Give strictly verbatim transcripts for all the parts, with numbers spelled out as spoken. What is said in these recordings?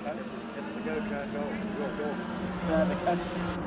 The go-kart goal. Your goal. Uh, the coach.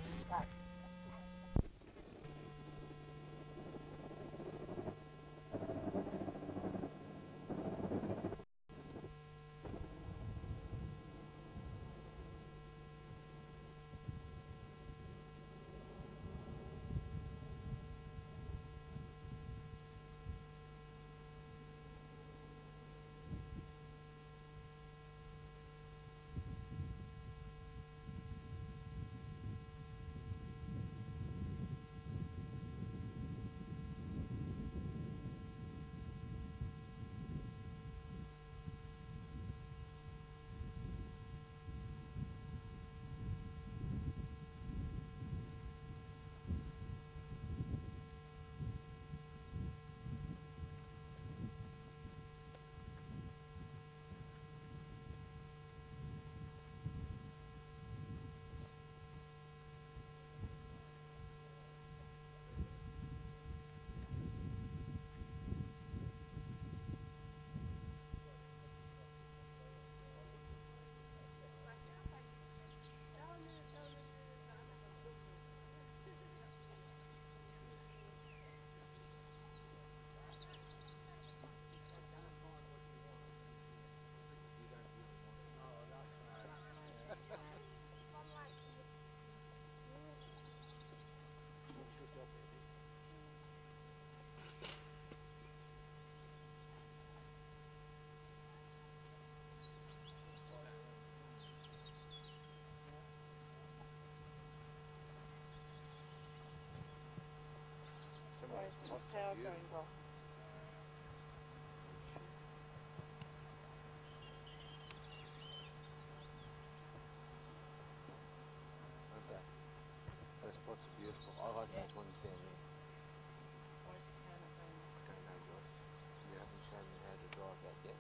Power going off. Okay. That spot's beautiful. I like that one standing. Why is the power not going off? I don't know, Josh. You haven't shown me how to drive that yet.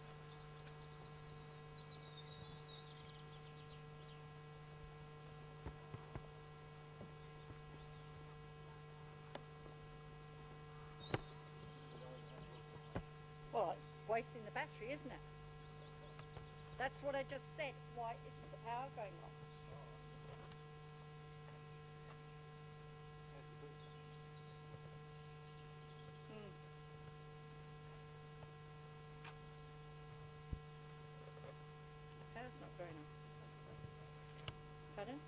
Well, it's wasting the battery, isn't it? That's what I just said. Why isn't the power going off? Hmm. The power's not going off. Pardon?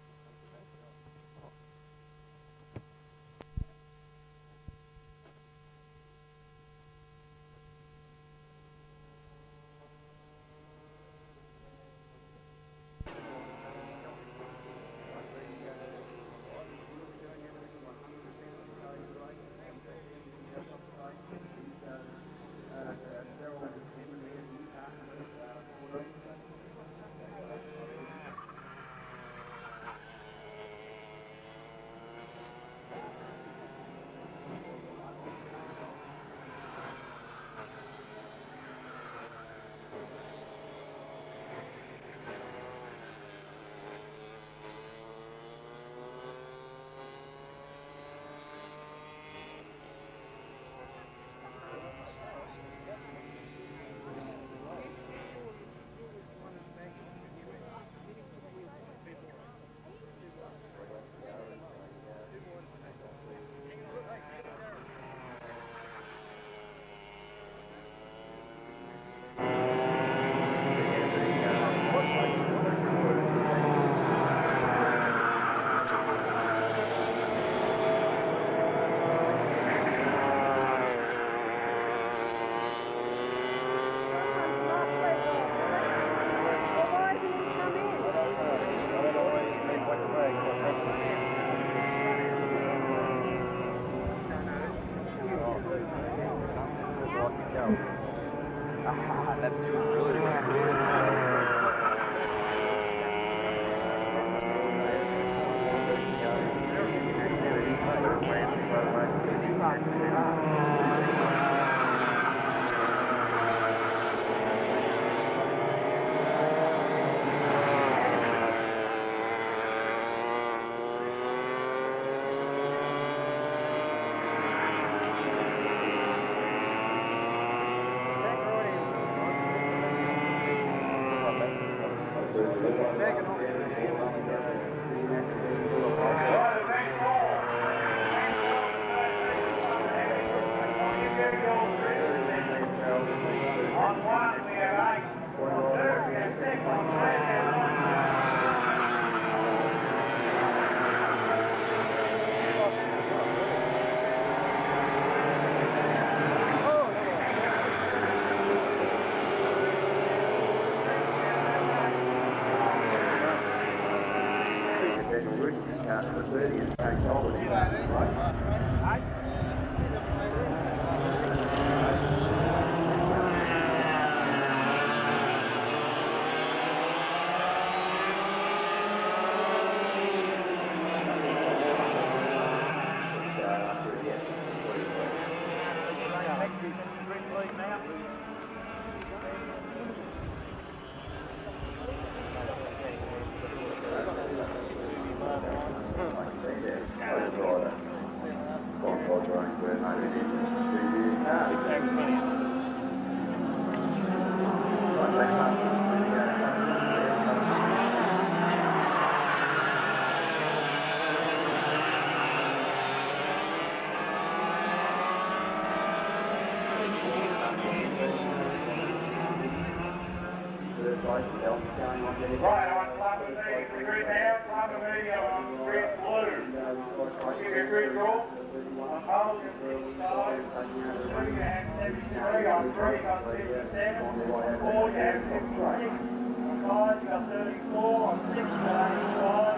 Right on top of me, grid now, top of me on grid blue. Give me a grid roll. I'm holding fifty-five, three and seventy-three, on three got fifty-seven, four you have fifty-six, on five you got thirty-four, on six you got eighty-five,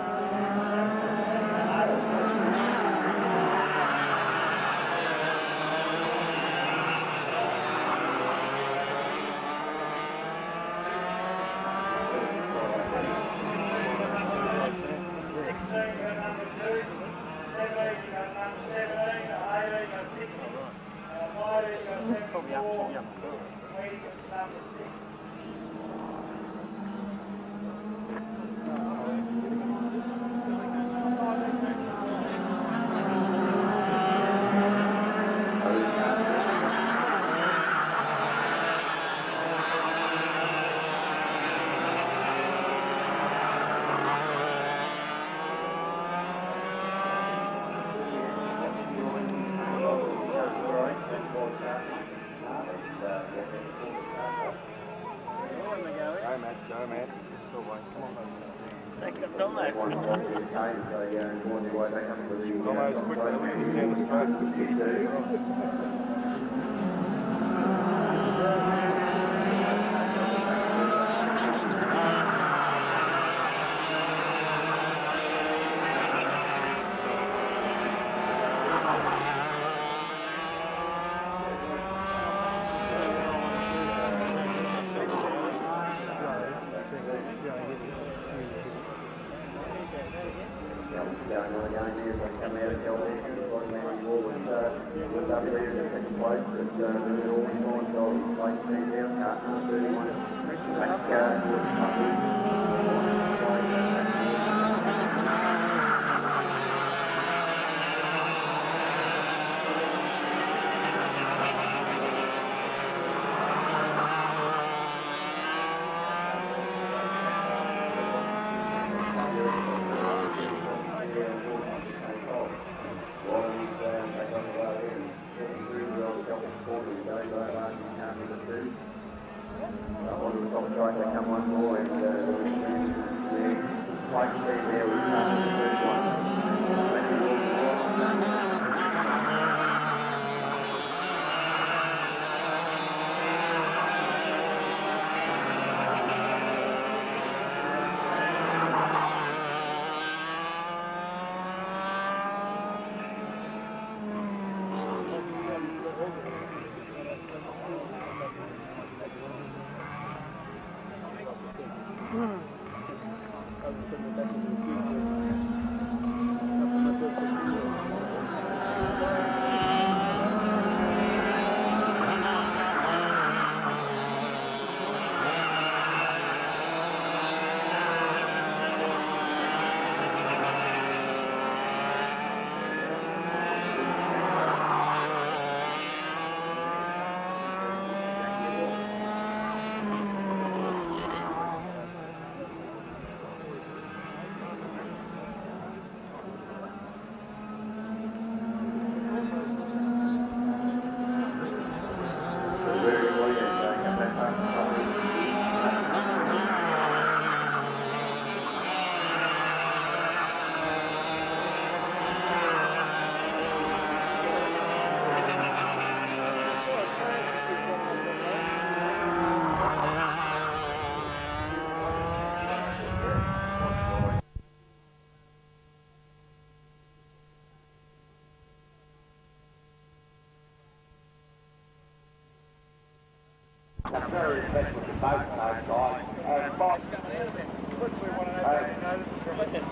very respectful to both of those guys. And Bob, Literally one of those, Uh, you know, this is from...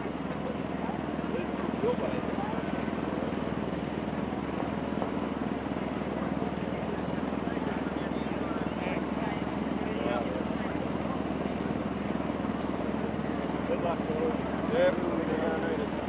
Good luck to all. Yeah, we need it.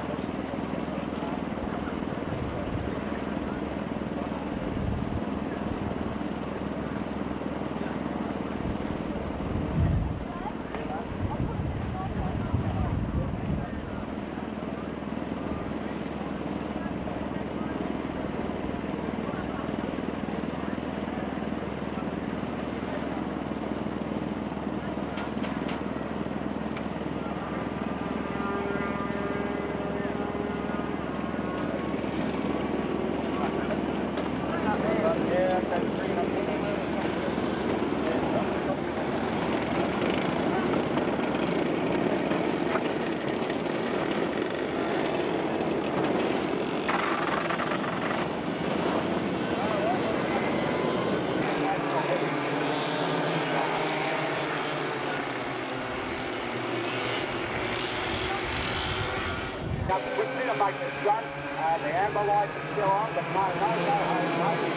Come quickly to make this run. Uh, the amber light is still on, but no, no, no, no, no.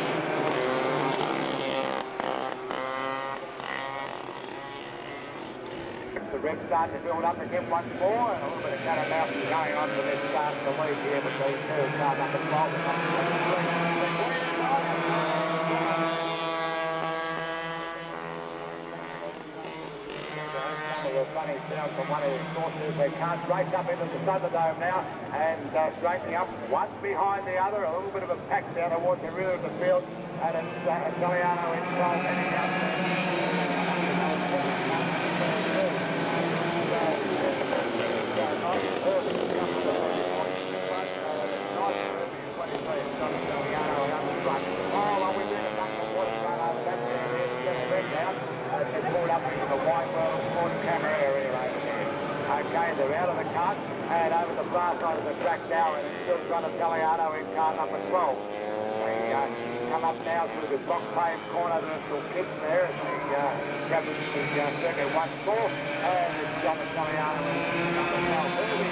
The red's starting to build up again once more, and a little bit of cat and mouse is going on for this start of the lead here between two. Car number twelve and number twenty-three. Running down from one of the sources. They can't race up into the Thunderdome now and uh, straightening up one behind the other. A little bit of a pack down towards the rear of the field, and it's uh, Italiano inside heading out. Up into the white world sports camera area over there. Okay, they're out of the cart and over the far side of the track now, and it's still trying to Italiano in car number twelve. They uh, come up now through the block paved corner. There's little kids there as the uh, captain of the uh, circuit once more, and it's John Italiano in number twelve.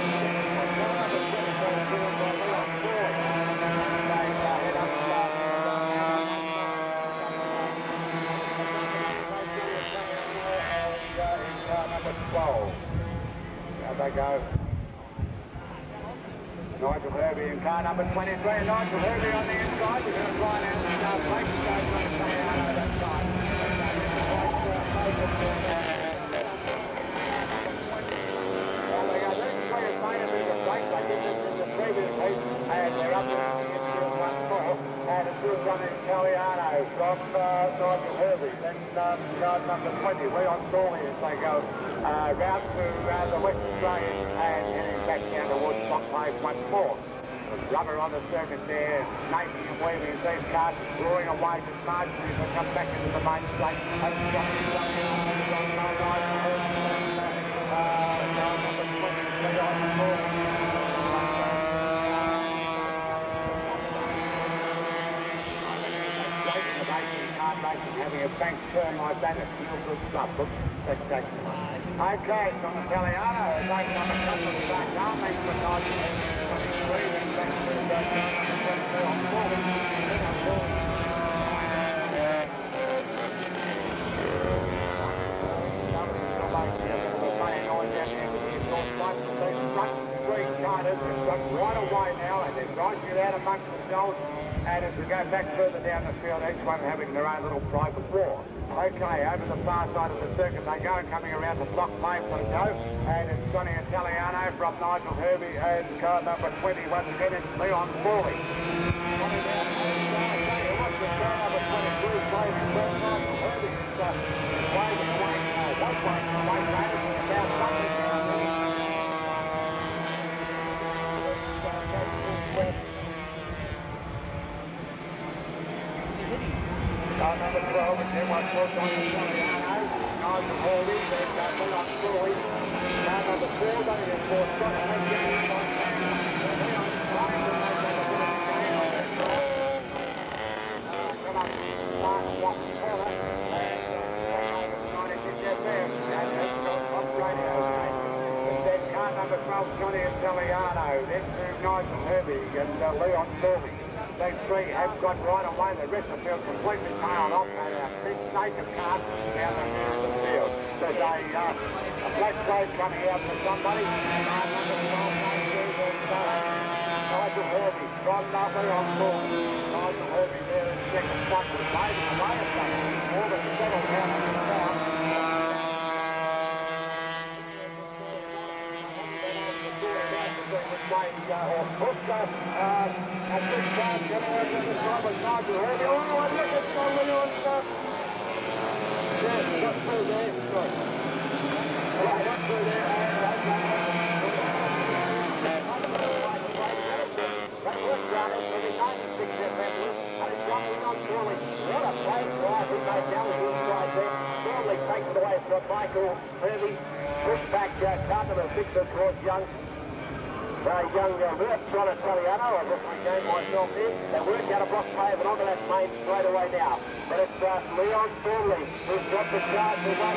twelve. There they go. Nigel Hervey in car number twenty-three. Nigel Hervey on the inside. We're going to try and uh, make the stage run coming out of that side. Well, they got these players made a bit of a break. They did this in the previous heat, and they're up in the infield once more. And it's still running Italiano from uh, Nigel Hervey. Then um, card number twenty, Leon Thorley, as they go uh, round to uh, the West Australian and heading back down towards Block Pave once more. There's rubber on the circuit there, making and weaving as these cars drawing away just marginally as they come back into the main straight. And it's jumping, jumping on the Nigel Hervey. Uh, card number twenty, Leon Thorley. Having a bank turn like that, it's real good stuff. Looks spectacular. Okay, from Italiano, taking on a couple of back down, makes the Nigel twenty-three, then back to the twenty-two on forward. Then on forward. Right away now, and they're trying to get out amongst themselves. And as we go back further down the field, each one having their own little private war. Okay, over the far side of the circuit they go, coming around the block pave they go, and it's Johnny Italiano from Nigel Hervey and car number twenty, once again it's Leon Thorley. Coming down the side, it was the car number twenty-two, waving from Nigel Hervey, is uh, waving away, uh, was waving away, waving about something down there. Car number twelve, and then one more on the Italiano. Nigel Hervey, then uh, Leon Thorley. Car number four, running in fourth spot, and then getting inside. Leon trying to make that a bit of a game on that side. Come up, Mark Watson Keller, and twelve, Johnny Italiano, then to Nigel Herbie and uh, Leon Stormy. Those three have got right away. The rest of the field completely tailed off. They are big naked cars down the middle of the field. There's a, uh, a black coat coming out for somebody. Nigel Herbie, John Nutley on board. Nigel Herbie there in second spot with David away at that. All the settled down on the ground. Or Puska, uh, a big time getting over the side with Nigel Herbie. Oh, and look at the Leon stuff. Yes, got through there. Good. Right, got through there. That worked down in the ninety-six there, Bentley. And it's got Leon Shirley. What a play drive he made down the inside there. Shirley takes it away from Michael Herbie. Push back uh, Carter and Victor towards Young. Uh, young uh, Willis, John Italiano, I've looked my game myself here. They work out a block pave and onto that main straight away now. But it's uh, Leon Stormley who's got the charge away.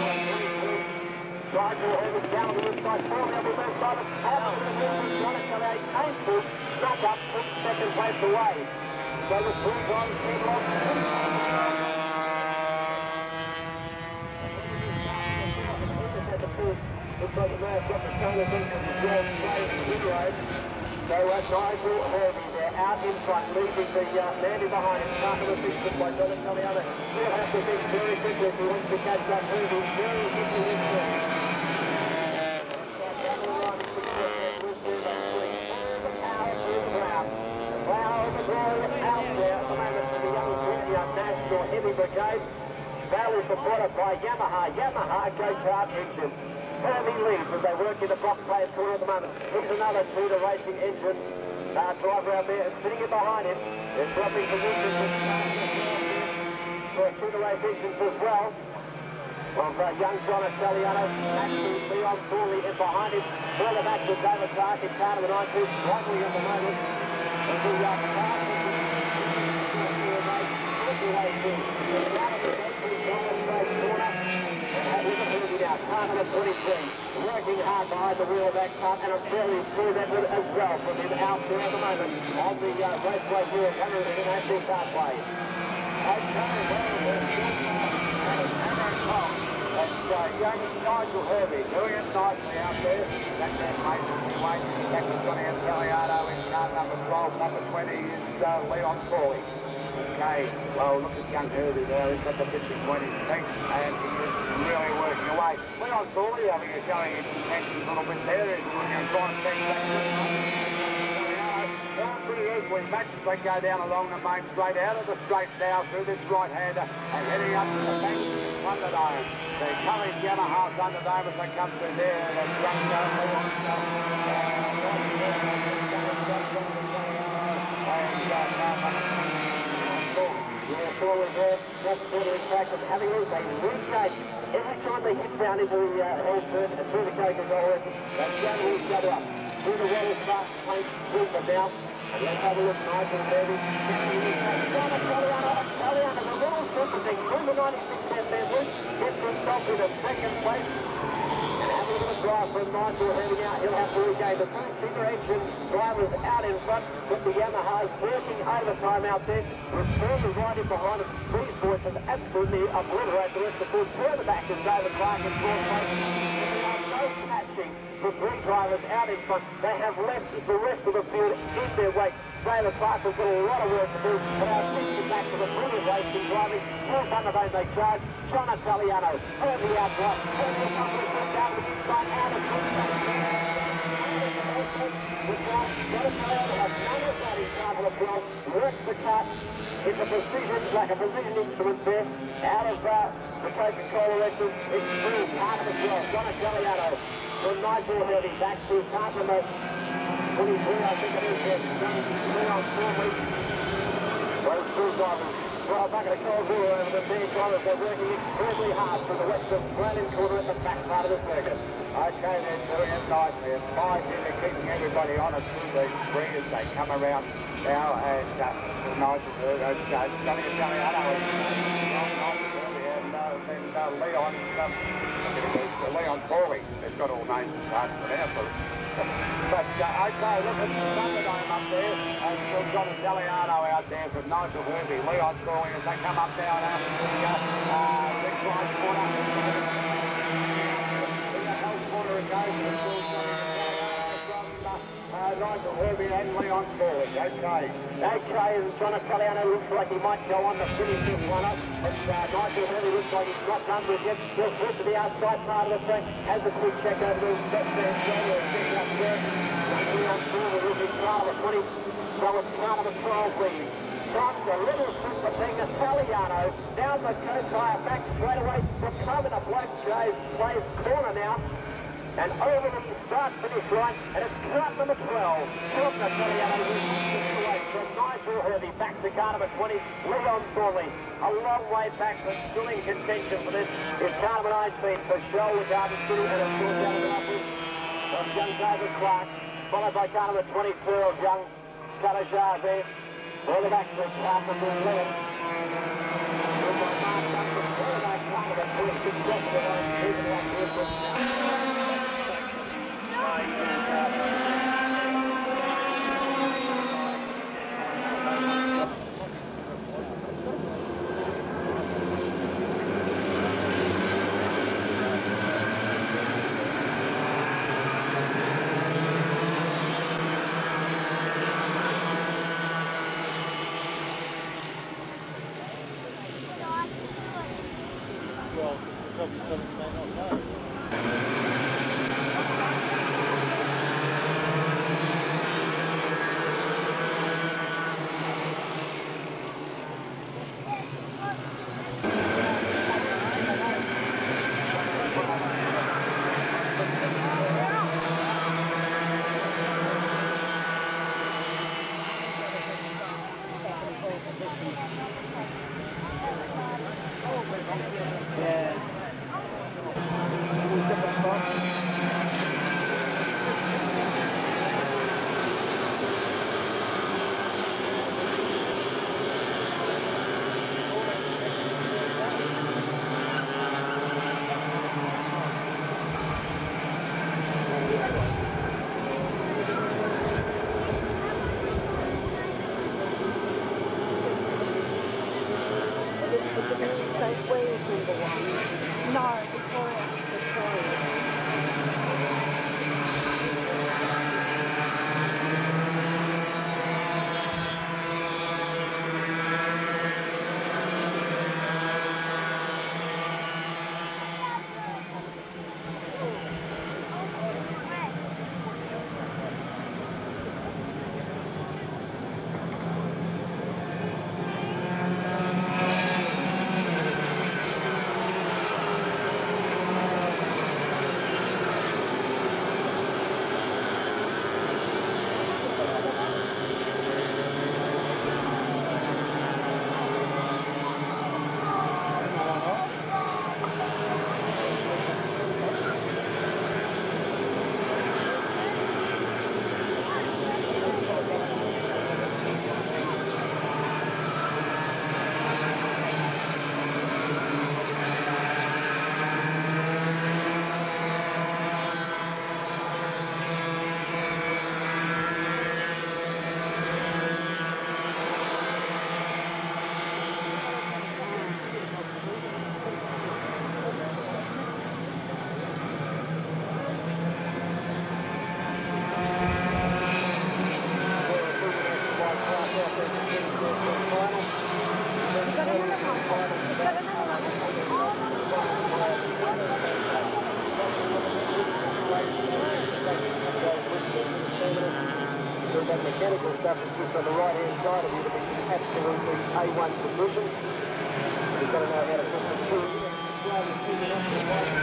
Nigel Herbie down to the inside. Stormley will be moved by the top of the middle. John Italiano came to knock up, put second place away. So the two drivers head off. Looks like the man got the tailor in from the George Play in the road. So uh, Nigel Herbie there out in front, leaving the uh, man in behind him. Starting to fix it by John Italiano. He'll have to think very quickly if he wants to catch up Herbie. Very quickly in there. The plough of the glory out there at the moment for the young National Heavy Brigade. Barely supported by Yamaha. Yamaha go-kart engine. Herbie leads as they work in the box players corner at the moment. Here's another Tudor racing engine uh, driver out there and sitting in behind him. They're dropping positions for Tudor race engines as well. Of uh, young John Italiano, actually Leon Thorley in behind him. Further back to David Clark in car number nineteen, struggling at the moment. As the uh, car car number twenty-three, working hard behind the wheel of that car, and I'm fairly through that one as well from him out there at the moment on the uh, raceway wheel coming in an actual pathway. That's uh, young Nigel Herbie doing it nicely out there. That's that mate will be waiting. Back to Johnny Italiano in car number twelve. Number twenty is uh, Leon Thorley. Okay, well, look at young Herbie there. He's got the fifty point in his feet, and he is really working away. Leon Thorley, I think, is showing his intentions a little bit there. He's looking and trying to take back. Pretty equally matched as they go down along the main straight, out of the straight now through this right-hander and heading up to the bank Thunderdome. The coloured Yamaha Thunderdome as they come through there. The front goes Leon Yeah, forward there, just quarter in track of having a they rechange. Every time they hit down into the uh, Hellsburn and through the Coca-Cola, they down to each other up. Through the water start to paint deeper now. And let's have a look, Nigel Herbie. Italiano, Italiano, the little sympathy from the ninety-six cent Bentley gets himself in a second place. And have a look at the drive from Nigel Herbie now. He'll have to regain the two Tigger engine drivers out in front with the Yamahas working overtime out there. Return the right in behind us. These boys have absolutely obliterated the rest of the field. Further back is David Clark in fourth place. No catching the three drivers out in front. They have left the rest of the field in their wake. David Clark has got a lot of work to do, but our sixty back to the brilliant racing driving. Full Thunderdome they charge. John Italiano, Herbie out right. Herbie a couple of feet down the inside, out of the works the cut. It's a precision, like a precision instrument there. Out of uh, the Coca-Cola engine, it's through part of the twelve. John Italiano from Nigel Herbie back to part number twenty-three, I think it is. Leon Thorley. Those two drivers. Well, back at the Cold War over the big drivers. They're working extremely hard for the West Australian corner at the back part of the circuit. Okay, they're doing it nicely. It's five here. They're keeping everybody honest through the spring as they come around now. And uh, Nigel Herbie, uh, Johnny Italiano, and uh, then uh, Leon. Um, to Leon Corley. They've got all names and parts for there. But, but uh, okay, look at Thunderdome up there. And we've got Italiano out there from Nigel Hervey. Leon Corley as they come up now and out to the uh, big right corner. The hell corner it goes. Uh, Nigel Hervey and Leon Corley. Okay. Okay, and John Italiano looks like he might go on to finish this one up. But uh, Nigel Hervey looks like he's got under it yet. He'll flip to the outside part of the track. Has a quick check over the left there. Sitting up there. Leon Corley looking part of the twenty. So it's part of the twelve lead. Comes a little super thing, Italiano down the coast higher back straight away. The club in a black shade plays corner now. And over the start finish line, and it's car number twelve. From Italiano away from Nigel Hervey back to car number twenty, Leon Corley. A long way back, but still in contention for this is car number nineteen for Shoal Garden City, and of course out of the office of young David Clark, followed by car number twenty-two of young Calajar there. All the back to car number eleven. From my mark number four, that car number twenty-six, just the line, even like this. Well, probably something they may not know. Saint Wales number one. No, Victoria. Victoria. That mechanical stuff is just on the right hand side of you to be absolutely A one condition. You've got to know how to put the two in and slowly keep it up to the right.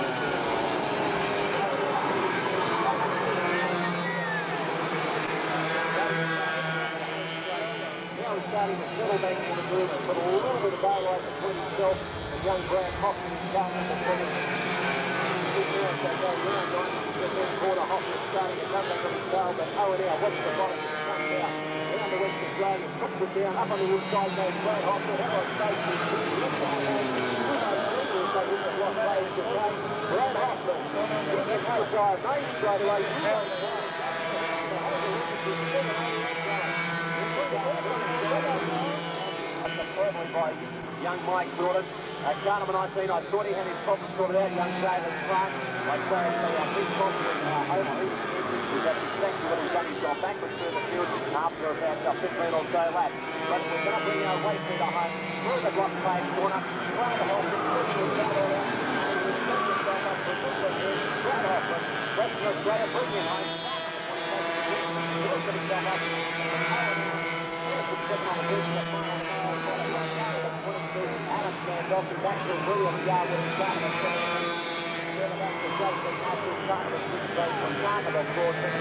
Now he's starting to settle back into the groove and put a little bit of daylight between himself and young Brad Hoffman starting to put it. Corner Hoffman starting to come back on his tail, but oh now, watch the bottom as it comes out. Down the West Australia, puts it down, up on the inside goes Brad Hoffman, how on stage, he's left behind, Brad Hoffman side, mate, straight away. By young Mike Jordan. Uh, car number nineteen, I thought he had his problem sorted out, young David Clark. I'd say it's a big compliment uh, over. That's exactly what he's done. He's gone backwards through the field after about uh, fifteen or so laps. But we're going to bring our way through the home, through the block play corner, trying to hold it, pushing it down there. Western Australia, bringing it home. Looking himself up. Adam Sandolph is back to William Yard with his start of the second. Further back to Jason Matthews, start of the sixth race from Carnival fourteen.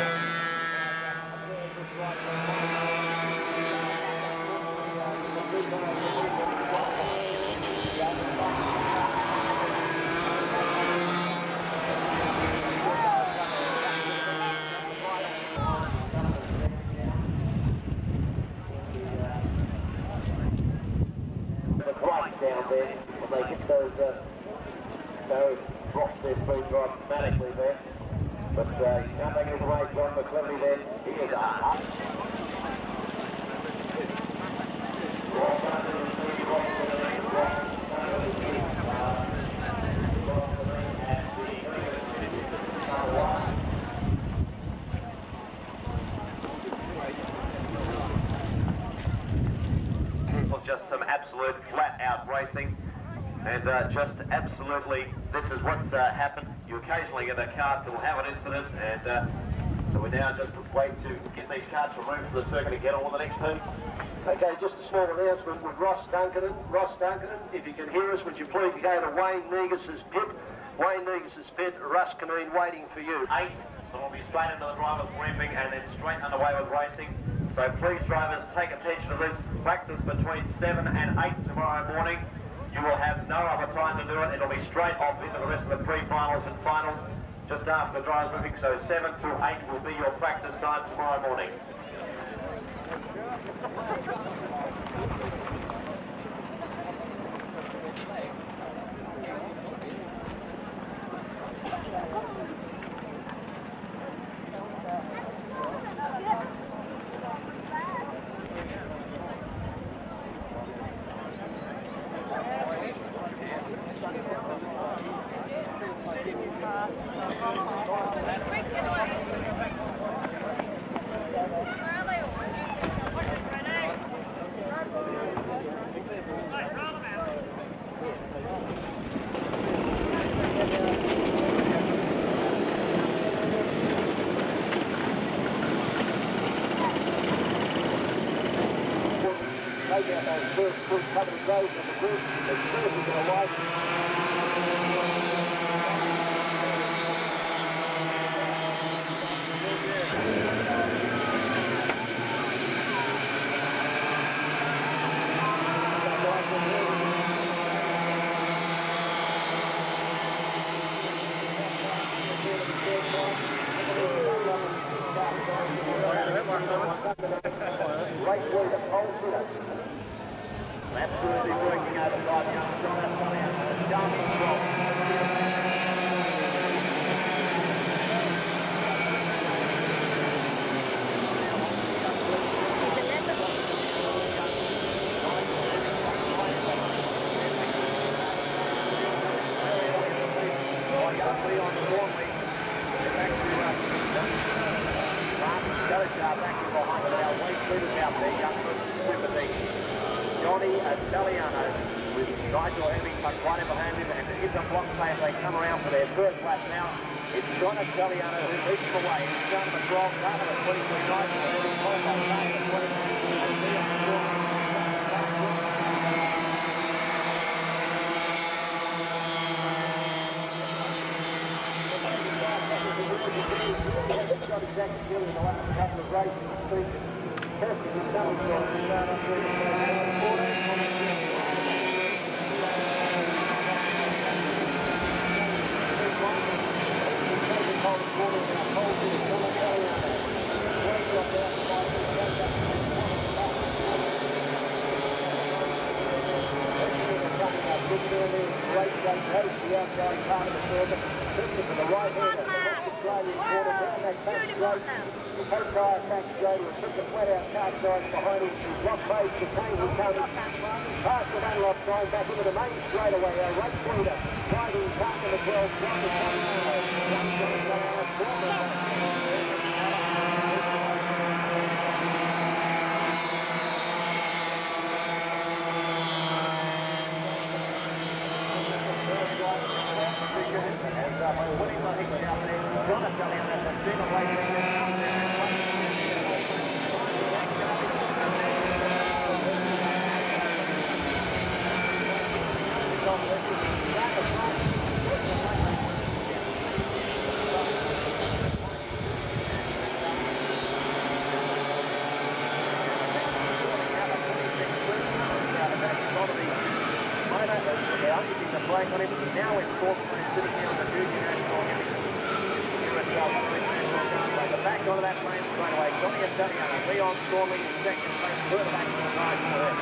Down there, when they hit those, uh, those drops there, speed drive dramatically there. But uh, you can't take it away, John McClellan there. He is up. Just some absolute flat-out racing, and uh, just absolutely, this is what's uh, happened. You occasionally get a car that will have an incident, and uh, so we now just wait to get these cars removed from the circuit and get on with the next team. Okay, just a small announcement with Ross Duncan. Ross Duncan, if you can hear us, would you please go to Wayne Negus' pit? Wayne Negus' pit, Russ Canine waiting for you. Eight, so we'll be straight into the driver's briefing and then straight underway with racing. So please, drivers, take attention to this. Practice between seven and eight tomorrow morning. You will have no other time to do it. It'll be straight off into the rest of the pre-finals and finals just after the driver's briefing. So seven to eight will be your practice time tomorrow morning. Take out those first two covered roads in the group. As soon as we get away. Right way to pole sitter. Absolutely working over five young John Asaliano. John Control. Johnny Italiano with Nigel Hemming tucked right in behind him, and it is a block play as they come around for their first lap now. It's John Italiano who leads the way. He's down to the twelve, down to the twenty-three, Nigel Hemming, followed by down to the twenty-three, and Leon Jordan. Got exactly feeling in the last couple of races this season. Perfect with Sally Jordan to start up there. Great race straight goes to the outgoing part of the circuit. Turns into the right hand of the West Australian quarter down that back straight. The Coastfire back straight with took the flat out car size behind him. He's locked phase to Kane who comes past the Dunlop sign back into the main straightaway. Our race leader driving past the twelve. Now it's fourth, sitting here on the junior national here at the back onto that lane straight away. Johnny Italiano, Leon Storming in second place, further back to the right for him.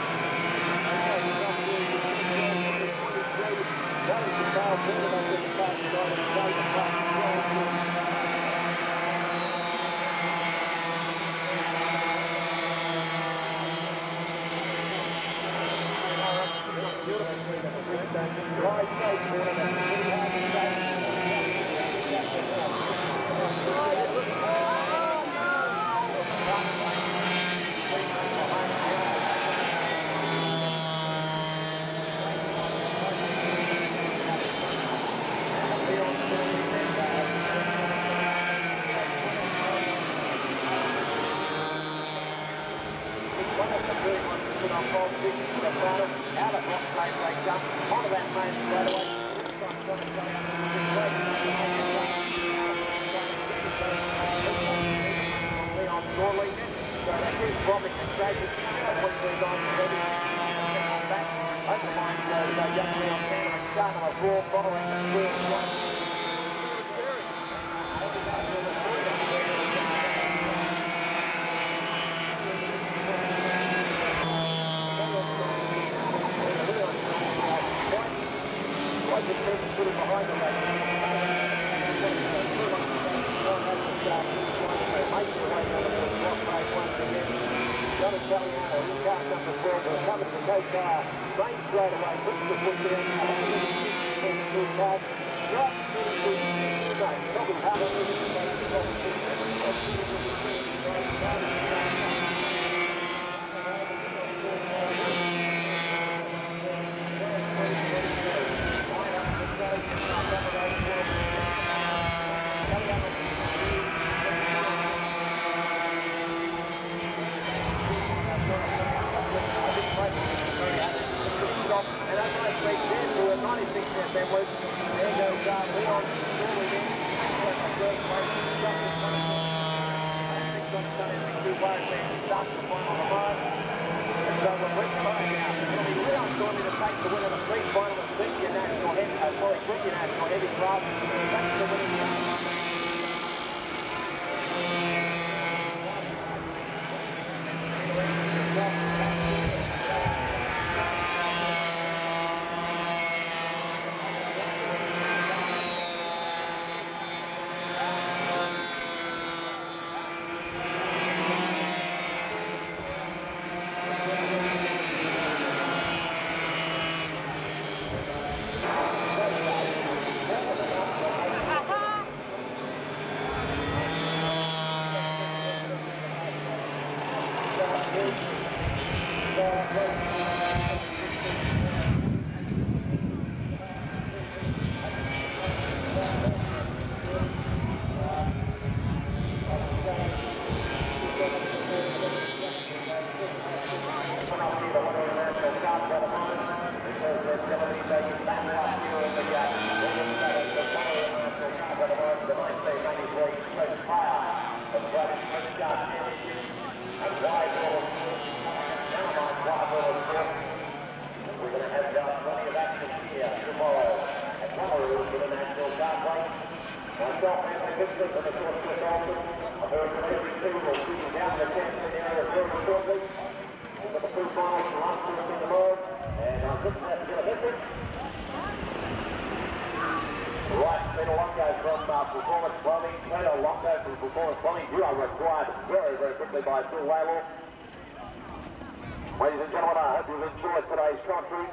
Right, Peter Longo from uh, Performance Plumbing. Peter Longo from Performance Plumbing. You are required very, very quickly by Phil Laylor. Ladies and gentlemen, I hope you've enjoyed today's commentary.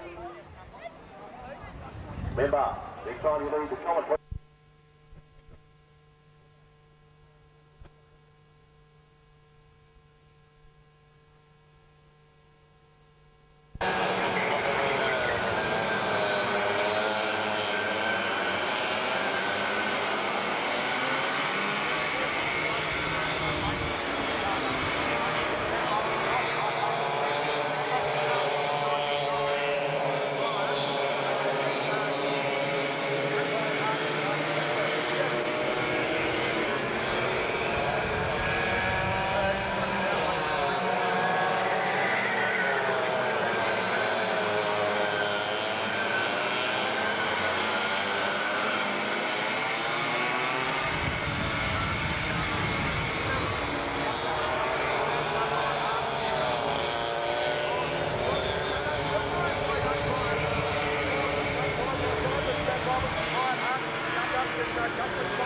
Remember, next time you leave the commentary. Justice